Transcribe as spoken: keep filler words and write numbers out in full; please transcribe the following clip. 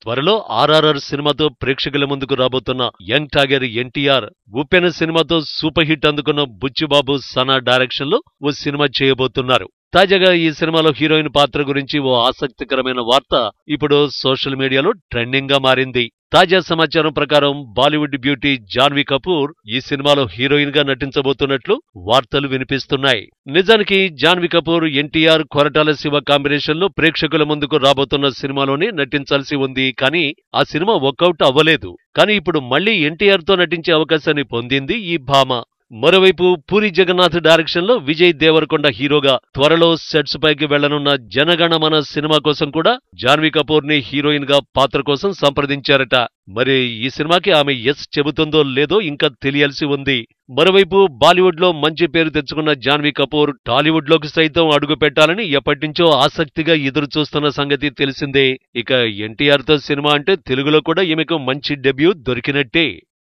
త్వరలో ఆర్ఆర్ఆర్ సినిమాతో ప్రేక్షకుల ముందుకు రాబోతున్న యంగ్ టైగర్ ఎన్టీఆర్, ఉప్పెన సినిమాతో సూపర్ హిట్ అందుకున్న బుచ్చిబాబు సనా డైరెక్షన్ లో ఓ సినిమా చేయబోతున్నారు. తాజాగా ఈ సినిమాలో హీరోయిన్ పాత్ర గురించి ఓ ఆసక్తికరమైన వార్త ఇప్పుడు సోషల్ మీడియాలో ట్రెండింగ్ గా మారింది. తాజా సమాచారం ప్రకారం బాలీవుడ్ బ్యూటీ జాన్వీ కపూర్ ఈ సినిమాలో హీరోయిన్ గా నటించబోతున్నట్లు వార్తలు వినిపిస్తున్నాయి. నిజానికి జాన్వీ కపూర్ ఎన్టీఆర్, కొరటాల శివ కాంబినేషన్ లో ప్రేక్షకుల ముందుకు రాబోతున్న సినిమాలోనే నటించాల్సి ఉంది. కానీ ఆ సినిమా వర్కౌట్ అవ్వలేదు. కానీ ఇప్పుడు మళ్లీ ఎన్టీఆర్ తో నటించే అవకాశాన్ని పొందింది ఈ భామ. మరోవైపు పూరి జగన్నాథ్ డైరెక్షన్ లో విజయ్ దేవరకొండ హీరోగా త్వరలో సెట్స్ పైకి వెళ్లనున్న జనగణమన సినిమా కోసం కూడా జాన్వీ కపూర్ ని హీరోయిన్ గా పాత్ర కోసం సంప్రదించారట. మరి ఈ సినిమాకి ఆమె ఎస్ చెబుతుందో లేదో ఇంకా తెలియాల్సి ఉంది. మరోవైపు బాలీవుడ్ లో మంచి పేరు తెచ్చుకున్న జాన్వీ కపూర్ టాలీవుడ్ లోకి సైతం అడుగు పెట్టాలని ఎప్పటినుంచో ఆసక్తిగా ఎదురు చూస్తున్న సంగతి తెలిసిందే. ఇక ఎన్టీఆర్ తో సినిమా అంటే తెలుగులో కూడా ఈమెకు మంచి డెబ్యూ దొరికినట్టే.